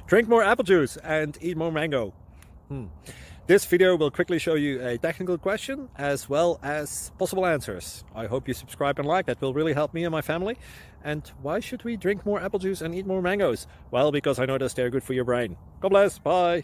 Drink more apple juice and eat more mango. This video will quickly show you a technical question as well as possible answers. I hope you subscribe and like, that will really help me and my family. And why should we drink more apple juice and eat more mangoes? Well, because I noticed they're good for your brain. God bless, bye!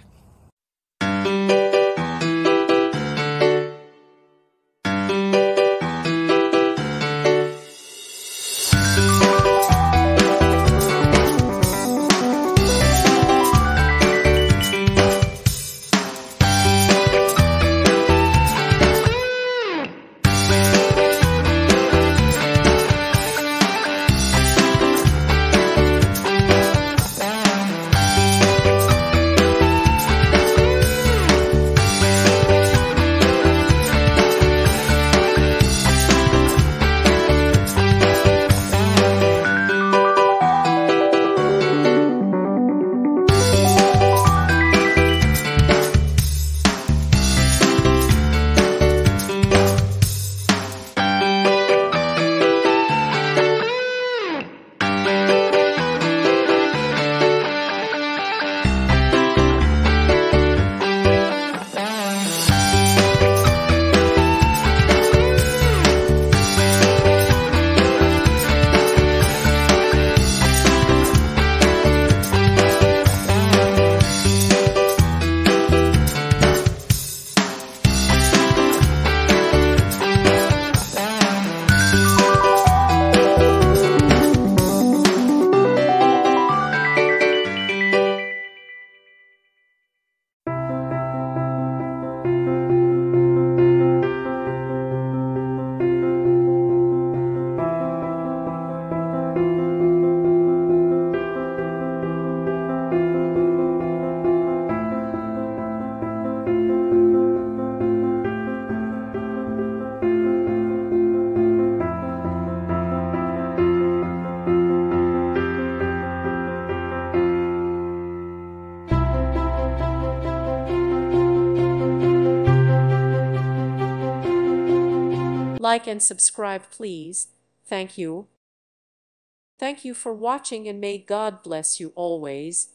Like and subscribe, please. Thank you. Thank you for watching, and may God bless you always.